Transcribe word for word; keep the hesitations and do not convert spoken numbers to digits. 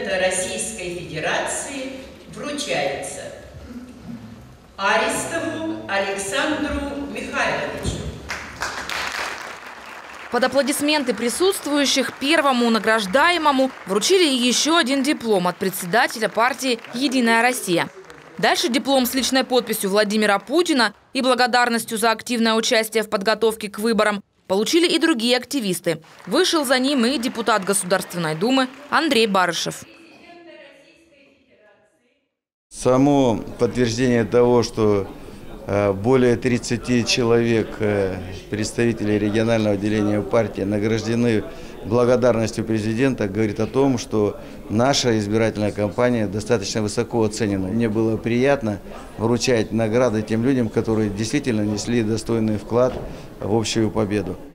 президента Российской Федерации вручается Аристову Александру Михайловичу. Под аплодисменты присутствующих первому награждаемому вручили еще один диплом от председателя партии «Единая Россия». Дальше диплом с личной подписью Владимира Путина и благодарностью за активное участие в подготовке к выборам получили и другие активисты. Вышел за ним и депутат Государственной Думы Андрей Барышев. Само подтверждение того, что более тридцати человек, представителей регионального отделения партии, награждены благодарностью президента, говорит о том, что наша избирательная кампания достаточно высоко оценена. Мне было приятно вручать награды тем людям, которые действительно несли достойный вклад в общую победу.